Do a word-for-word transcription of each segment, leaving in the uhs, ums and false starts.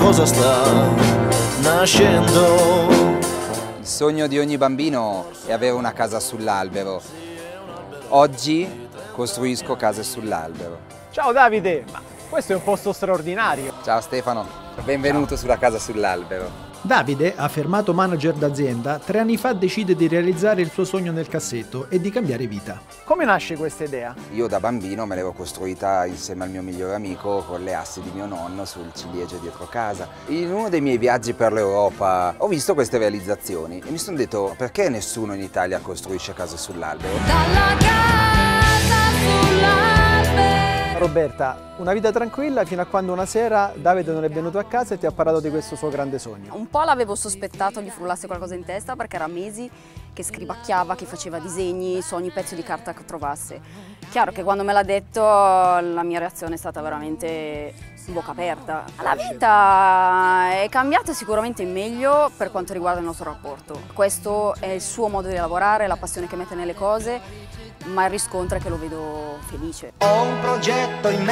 qualcosa sta nascendo. Il sogno di ogni bambino è avere una casa sull'albero. Oggi costruisco case sull'albero. Ciao Davide, ma questo è un posto straordinario. Ciao Stefano, benvenuto Ciao. Sulla casa sull'albero. Davide, affermato manager d'azienda, tre anni fa decide di realizzare il suo sogno nel cassetto e di cambiare vita. Come nasce questa idea? Io da bambino me l'ero costruita insieme al mio migliore amico con le assi di mio nonno sul ciliegio dietro casa. In uno dei miei viaggi per l'Europa ho visto queste realizzazioni e mi sono detto: perché nessuno in Italia costruisce case sull'albero? Dalla casa sull'albero. Roberta, una vita tranquilla fino a quando una sera Davide non è venuto a casa e ti ha parlato di questo suo grande sogno. Un po' l'avevo sospettato gli frullasse qualcosa in testa perché era mesi che scribacchiava, che faceva disegni su ogni pezzo di carta che trovasse. Chiaro che quando me l'ha detto la mia reazione è stata veramente bocca aperta. La vita è cambiata sicuramente in meglio per quanto riguarda il nostro rapporto. Questo è il suo modo di lavorare, la passione che mette nelle cose, ma il riscontro è che lo vedo felice. Ho un progetto in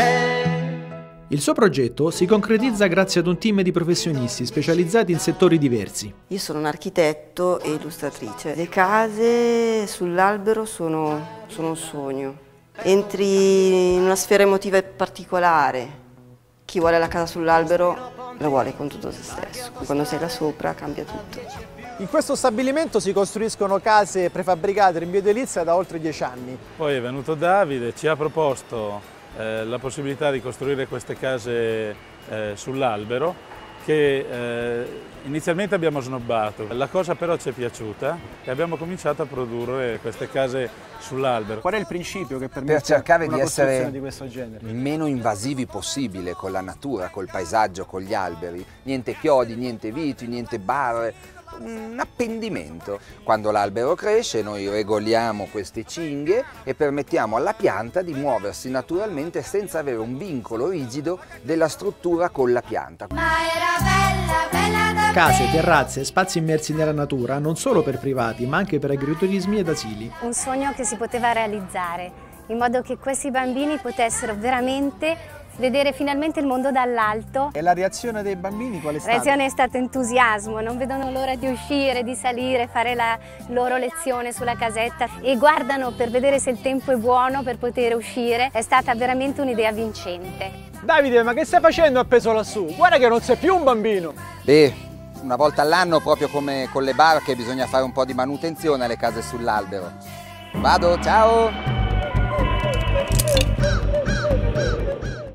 mente. Il suo progetto si concretizza grazie ad un team di professionisti specializzati in settori diversi. Io sono un architetto e illustratrice. Le case sull'albero sono, sono un sogno. Entri in una sfera emotiva particolare. Chi vuole la casa sull'albero la vuole con tutto se stesso. Quando sei là sopra cambia tutto. In questo stabilimento si costruiscono case prefabbricate in bioedilizia da oltre dieci anni. Poi è venuto Davide, ci ha proposto eh, la possibilità di costruire queste case eh, sull'albero che eh, inizialmente abbiamo snobbato. La cosa però ci è piaciuta e abbiamo cominciato a produrre queste case sull'albero. Qual è il principio che permette per cercare una di essere di questo genere? meno invasivi possibile con la natura, col paesaggio, con gli alberi? Niente chiodi, niente viti, niente barre. Un appendimento. Quando l'albero cresce noi regoliamo queste cinghie e permettiamo alla pianta di muoversi naturalmente senza avere un vincolo rigido della struttura con la pianta. Ma era bella, bella davvero. Case, terrazze, spazi immersi nella natura non solo per privati ma anche per agriturismi ed asili. Un sogno che si poteva realizzare in modo che questi bambini potessero veramente vedere finalmente il mondo dall'alto. E la reazione dei bambini qual è stata? La reazione è stata entusiasmo, non vedono l'ora di uscire, di salire, fare la loro lezione sulla casetta e guardano per vedere se il tempo è buono per poter uscire. È stata veramente un'idea vincente. Davide, ma che stai facendo appeso lassù? Guarda che non sei più un bambino! Beh, una volta all'anno, proprio come con le barche, bisogna fare un po' di manutenzione alle case sull'albero. Vado, ciao!